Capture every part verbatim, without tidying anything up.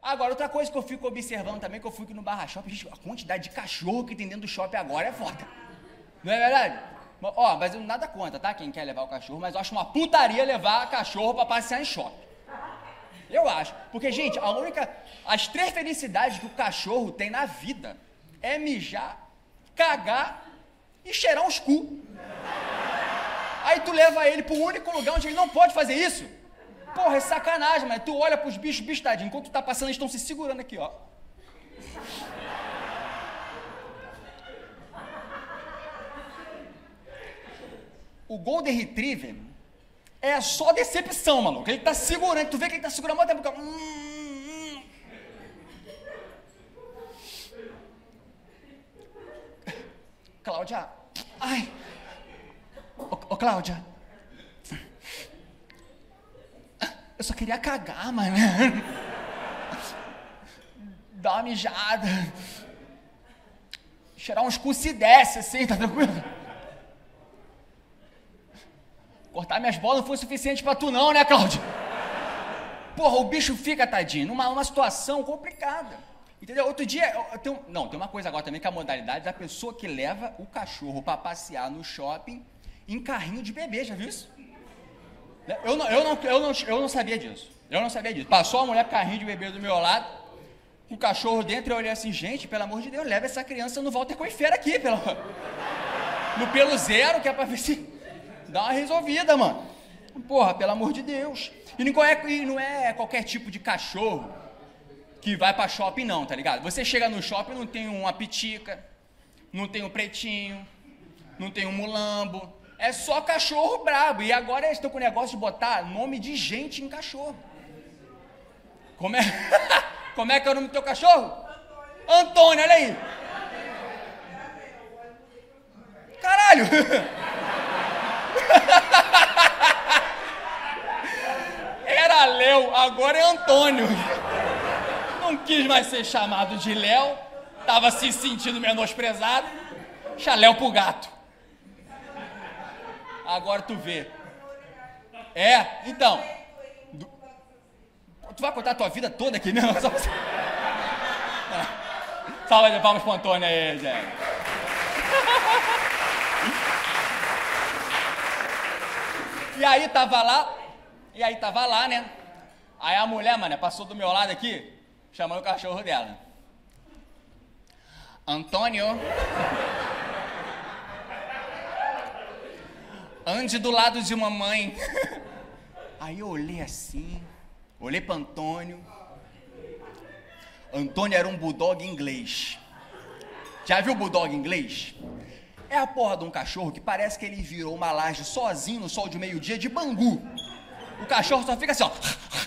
Agora, outra coisa que eu fico observando também, que eu fui aqui no Barra Shopping, gente, a quantidade de cachorro que tem dentro do shopping agora é foda. Não é verdade? Ó, mas eu nada contra, tá? Quem quer levar o cachorro, mas eu acho uma putaria levar cachorro pra passear em shopping. Eu acho. Porque, gente, a única... As três felicidades que o cachorro tem na vida é mijar, cagar e cheirar uns cu. Aí tu leva ele pro único lugar onde ele não pode fazer isso. Porra, é sacanagem, mas tu olha pros bichos, bicho tadinho, enquanto tu tá passando, eles estão se segurando aqui, ó. O Golden Retriever é só decepção, maluco. Ele tá segurando, tu vê que ele tá segurando há muito tempo. Hum, hum. Cláudia, ai. Ô, ô, Cláudia. Eu só queria cagar, mano. Dar uma mijada. Cheirar uns cu se desce, assim, tá tranquilo? Cortar minhas bolas não foi suficiente pra tu não, né, Cláudia? Porra, o bicho fica, tadinho, numa, numa situação complicada. Entendeu? Outro dia, eu tenho, não, tem uma coisa agora também, que é a modalidade da pessoa que leva o cachorro pra passear no shopping em carrinho de bebê, já viu isso? Eu não, eu não, eu não, eu não sabia disso. Eu não sabia disso. Passou a mulher com carrinho de bebê do meu lado, com o cachorro dentro, eu olhei assim, gente, pelo amor de Deus, leva essa criança no Walter Coifeira aqui, pelo... no pelo zero, que é pra ver se... Dá uma resolvida, mano. Porra, pelo amor de Deus. E não é, e não é qualquer tipo de cachorro que vai pra shopping, não, tá ligado? Você chega no shopping, não tem uma pitica, não tem um pretinho, não tem um mulambo. É só cachorro brabo. E agora eles estão com o negócio de botar nome de gente em cachorro. Como é, Como é que é o nome do teu cachorro? Antônio. Antônio, olha aí. Caralho. Era Léo, agora é Antônio. Não quis mais ser chamado de Léo, tava se sentindo menosprezado. Chaléu pro gato. Agora tu vê. É, então. Du... Tu vai contar a tua vida toda aqui mesmo? Só... Salva de palmas pro Antônio aí, gente. E aí tava lá, e aí tava lá, né? Aí a mulher, mano, passou do meu lado aqui, chamando o cachorro dela. Antônio, ande do lado de mamãe. Aí eu olhei assim, olhei para Antônio. Antônio era um bulldog inglês. Já viu o bulldog inglês? É a porra de um cachorro que parece que ele virou uma laje sozinho no sol de meio-dia de Bangu. O cachorro só fica assim, ó.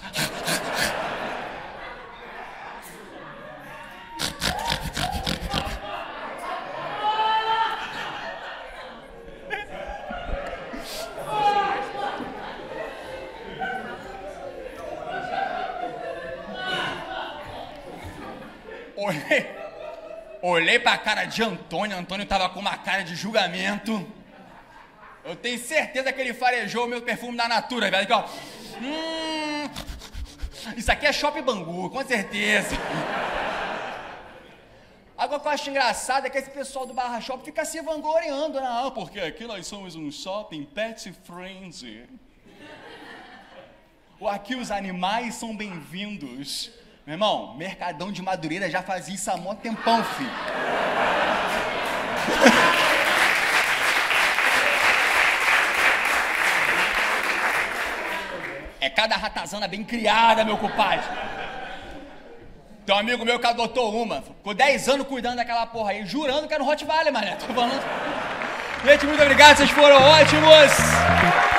Olhei, olhei pra cara de Antônio, Antônio tava com uma cara de julgamento. Eu tenho certeza que ele farejou o meu perfume da Natura, velho, aqui, ó. Hum, isso aqui é Shopping Bangu, com certeza. Agora o que eu acho engraçado é que esse pessoal do Barra Shopping fica se vangloriando, né? Ah, porque aqui nós somos um shopping pet friendly. Aqui os animais são bem-vindos. Meu irmão, Mercadão de Madureira já fazia isso há mó tempão, filho. É cada ratazana bem criada, meu compadre. Tem um amigo meu que adotou uma, ficou dez anos cuidando daquela porra aí, jurando que era um Rottweiler, mané. Tô falando. Gente, muito obrigado, vocês foram ótimos.